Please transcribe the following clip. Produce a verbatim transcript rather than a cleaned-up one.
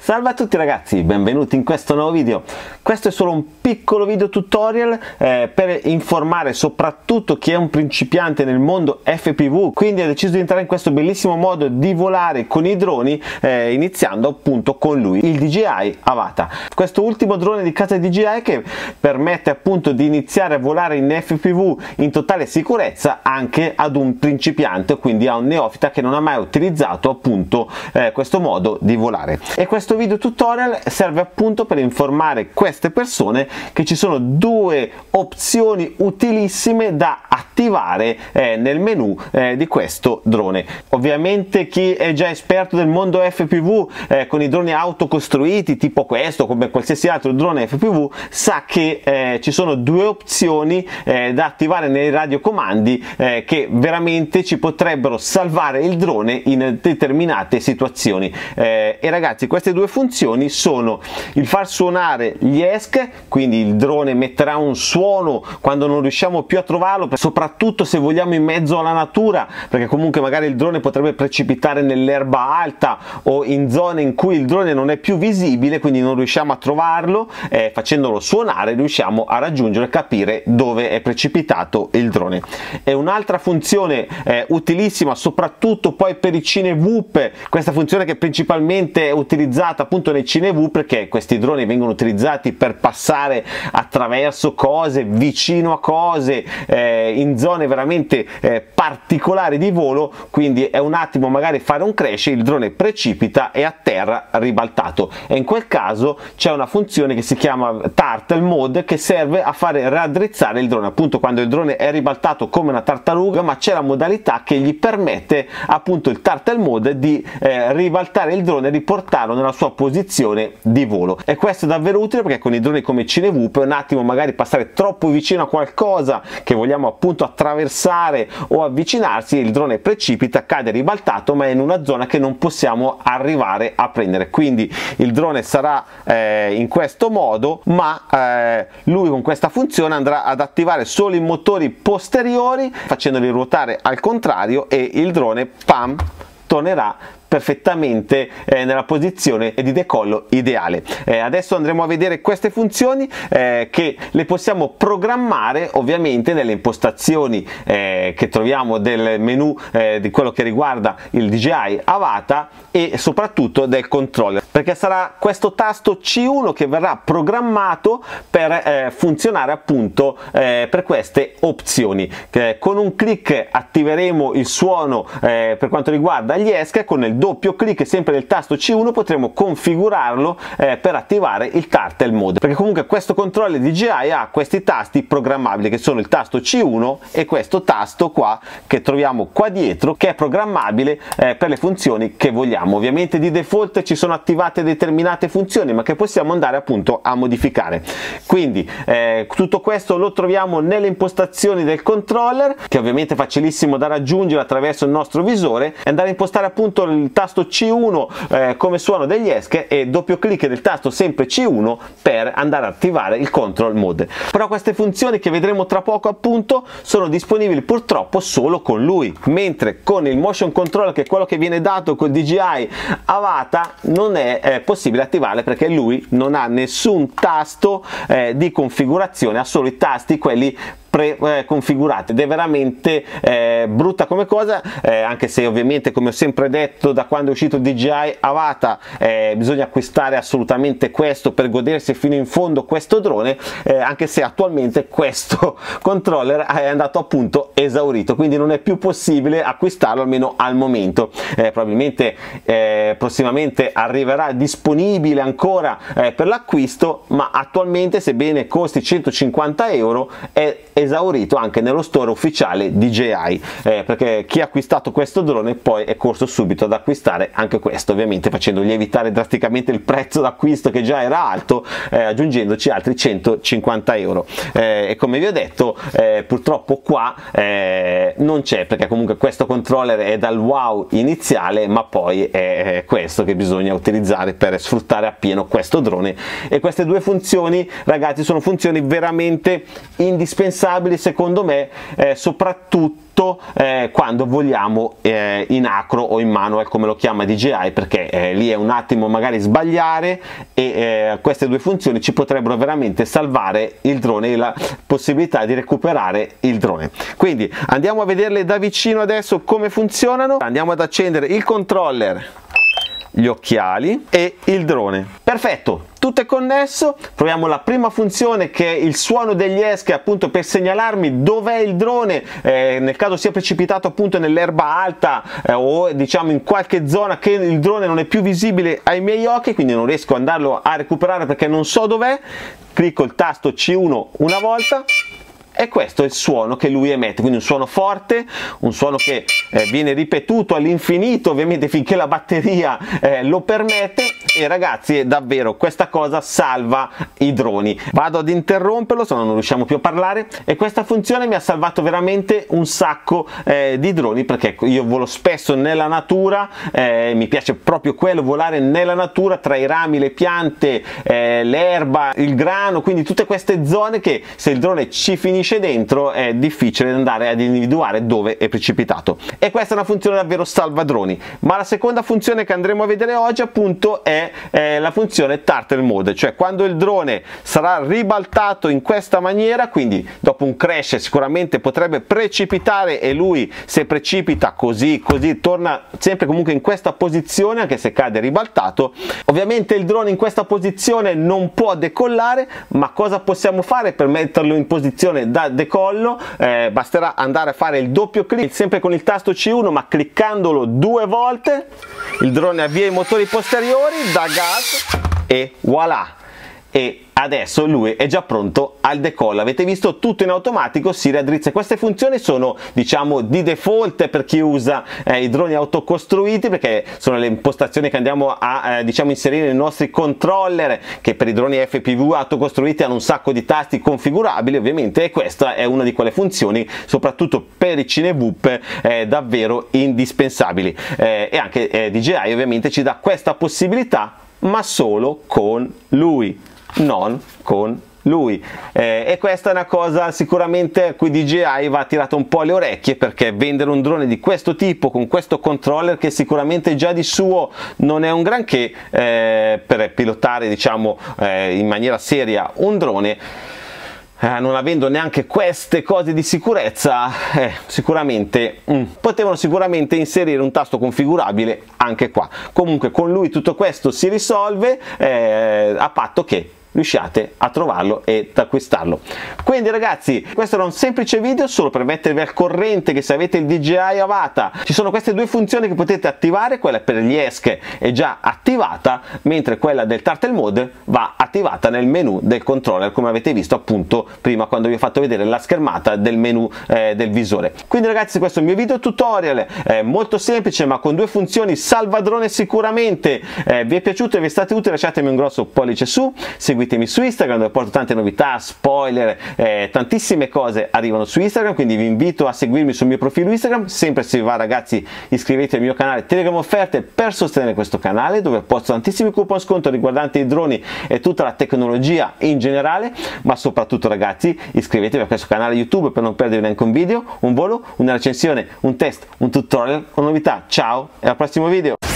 Salve a tutti ragazzi, benvenuti in questo nuovo video. Questo è solo un piccolo video tutorial eh, per informare soprattutto chi è un principiante nel mondo F P V, quindi ha deciso di entrare in questo bellissimo modo di volare con i droni, eh, iniziando appunto con lui, il D J I Avata. Questo ultimo drone di casa D J I che permette appunto di iniziare a volare in F P V in totale sicurezza anche ad un principiante, quindi a un neofita che non ha mai utilizzato appunto eh, questo modo di volare. E questo video tutorial serve appunto per informare queste persone che ci sono due opzioni utilissime da attivare eh, nel menu eh, di questo drone. Ovviamente chi è già esperto del mondo F P V eh, con i droni autocostruiti tipo questo, come qualsiasi altro drone F P V, sa che eh, ci sono due opzioni eh, da attivare nei radiocomandi eh, che veramente ci potrebbero salvare il drone in determinate situazioni. Eh, e ragazzi, queste due funzioni sono il far suonare gli E S C, quindi il drone metterà un suono quando non riusciamo più a trovarlo, soprattutto se vogliamo in mezzo alla natura, perché comunque magari il drone potrebbe precipitare nell'erba alta o in zone in cui il drone non è più visibile, quindi non riusciamo a trovarlo, eh, facendolo suonare riusciamo a raggiungere e capire dove è precipitato il drone. E un'altra funzione eh, utilissima soprattutto poi per i CineVoop, questa funzione che principalmente è utilizzata appunto nei CineVoop, perché questi droni vengono utilizzati per passare attraverso cose, vicino a cose, eh, in zone veramente eh, particolari di volo, quindi è un attimo magari fare un crash, il drone precipita e a terra ribaltato, e in quel caso c'è una funzione che si chiama Turtle Mode che serve a fare raddrizzare il drone, appunto quando il drone è ribaltato come una tartaruga, ma c'è la modalità che gli permette appunto il Turtle Mode di eh, ribaltare il drone e riportarlo nella sua posizione di volo. E questo è davvero utile perché con i droni come CineVoop un attimo magari passare troppo vicino a qualcosa che vogliamo appunto attraversare o avvicinarsi, il drone precipita, cade ribaltato, ma è in una zona che non possiamo arrivare a prendere, quindi il drone sarà eh, in questo modo, ma eh, lui con questa funzione andrà ad attivare solo i motori posteriori facendoli ruotare al contrario, e il drone pam tornerà perfettamente eh, nella posizione di decollo ideale. Eh, adesso andremo a vedere queste funzioni eh, che le possiamo programmare ovviamente nelle impostazioni eh, che troviamo del menu eh, di quello che riguarda il D J I Avata e soprattutto del controller, perché sarà questo tasto C uno che verrà programmato per eh, funzionare appunto eh, per queste opzioni. Eh, con un clic attiveremo il suono eh, per quanto riguarda gli E S C, con il doppio clic sempre del tasto C uno potremo configurarlo eh, per attivare il Turtle Mode, perché comunque questo controller D J I ha questi tasti programmabili che sono il tasto C uno e questo tasto qua che troviamo qua dietro, che è programmabile eh, per le funzioni che vogliamo. Ovviamente di default ci sono attivate determinate funzioni ma che possiamo andare appunto a modificare, quindi eh, tutto questo lo troviamo nelle impostazioni del controller, che ovviamente è facilissimo da raggiungere attraverso il nostro visore, e andare a impostare appunto il tasto C uno eh, come suono degli E S C e doppio clic del tasto sempre C uno per andare ad attivare il control mode. Però queste funzioni che vedremo tra poco appunto sono disponibili purtroppo solo con lui, mentre con il motion control, che è quello che viene dato col D J I Avata, non è eh, possibile attivarle perché lui non ha nessun tasto eh, di configurazione, ha solo i tasti quelli preconfigurate ed è veramente eh, brutta come cosa, eh, anche se ovviamente, come ho sempre detto da quando è uscito il D J I Avata, eh, bisogna acquistare assolutamente questo per godersi fino in fondo questo drone, eh, anche se attualmente questo controller è andato appunto esaurito, quindi non è più possibile acquistarlo, almeno al momento. Eh, probabilmente eh, prossimamente arriverà disponibile ancora eh, per l'acquisto, ma attualmente, sebbene costi centocinquanta euro, è esaurito anche nello store ufficiale D J I, eh, perché chi ha acquistato questo drone poi è corso subito ad acquistare anche questo, ovviamente facendo lievitare drasticamente il prezzo d'acquisto che già era alto, eh, aggiungendoci altri centocinquanta euro, eh, e come vi ho detto eh, purtroppo qua eh, non c'è, perché comunque questo controller è dal wow iniziale, ma poi è questo che bisogna utilizzare per sfruttare appieno questo drone. E queste due funzioni ragazzi sono funzioni veramente indispensabili secondo me, eh, soprattutto soprattutto eh, quando vogliamo eh, in acro o in manual, come lo chiama D J I, perché eh, lì è un attimo magari sbagliare e eh, queste due funzioni ci potrebbero veramente salvare il drone e la possibilità di recuperare il drone. Quindi andiamo a vederle da vicino adesso come funzionano. Andiamo ad accendere il controller, gli occhiali e il drone. Perfetto, tutto è connesso. Proviamo la prima funzione, che è il suono degli esche, appunto per segnalarmi dov'è il drone eh, nel caso sia precipitato appunto nell'erba alta eh, o diciamo in qualche zona che il drone non è più visibile ai miei occhi, quindi non riesco ad andarlo a recuperare perché non so dov'è. Clicco il tasto C uno una volta e questo è il suono che lui emette, quindi un suono forte, un suono che eh, viene ripetuto all'infinito ovviamente finché la batteria eh, lo permette. E ragazzi, davvero questa cosa salva i droni. Vado ad interromperlo, se no non riusciamo più a parlare, e questa funzione mi ha salvato veramente un sacco eh, di droni, perché io volo spesso nella natura, eh, mi piace proprio quello, volare nella natura tra i rami, le piante, eh, l'erba, il grano, quindi tutte queste zone che se il drone ci finisce dentro è difficile andare ad individuare dove è precipitato. E questa è una funzione davvero salva droni. Ma la seconda funzione che andremo a vedere oggi appunto è eh, la funzione Turtle Mode, cioè quando il drone sarà ribaltato in questa maniera, quindi dopo un crash sicuramente potrebbe precipitare e lui se precipita così così torna sempre comunque in questa posizione anche se cade ribaltato. Ovviamente il drone in questa posizione non può decollare, ma cosa possiamo fare per metterlo in posizione da decollo? Eh, basterà andare a fare il doppio clic sempre con il tasto C uno, ma cliccandolo due volte il drone avvia i motori posteriori, dà gas e voilà! E adesso lui è già pronto al decollo. Avete visto, tutto in automatico, si raddrizza. Queste funzioni sono diciamo di default per chi usa eh, i droni autocostruiti, perché sono le impostazioni che andiamo a eh, diciamo inserire nei nostri controller, che per i droni F P V autocostruiti hanno un sacco di tasti configurabili ovviamente, e questa è una di quelle funzioni soprattutto per i Cinewoop eh, davvero indispensabili. Eh, e anche eh, D J I ovviamente ci dà questa possibilità, ma solo con lui, non con lui. Eh, e questa è una cosa sicuramente a cui D J I va tirata un po' le orecchie, perché vendere un drone di questo tipo con questo controller, che sicuramente già di suo non è un granché eh, per pilotare diciamo eh, in maniera seria un drone, Eh, non avendo neanche queste cose di sicurezza, eh, sicuramente mm, potevano sicuramente inserire un tasto configurabile anche qua. Comunque con lui tutto questo si risolve eh, a patto che riusciate a trovarlo ed acquistarlo. Quindi ragazzi, questo era un semplice video solo per mettervi al corrente che se avete il D J I Avata ci sono queste due funzioni che potete attivare. Quella per gli esche è già attivata, mentre quella del Turtle Mode va attivata nel menu del controller, come avete visto appunto prima quando vi ho fatto vedere la schermata del menu eh, del visore. Quindi ragazzi, questo è il mio video tutorial eh, molto semplice ma con due funzioni salva drone sicuramente. Eh, vi è piaciuto e vi è stato utile, lasciatemi un grosso pollice su, seguite Seguitemi su Instagram dove porto tante novità, spoiler, eh, tantissime cose arrivano su Instagram, quindi vi invito a seguirmi sul mio profilo Instagram. Sempre se vi va ragazzi, iscrivetevi al mio canale Telegram Offerte per sostenere questo canale, dove posto tantissimi coupon sconto riguardanti i droni e tutta la tecnologia in generale. Ma soprattutto ragazzi, iscrivetevi a questo canale YouTube per non perdervi neanche un video, un volo, una recensione, un test, un tutorial con novità. Ciao e al prossimo video!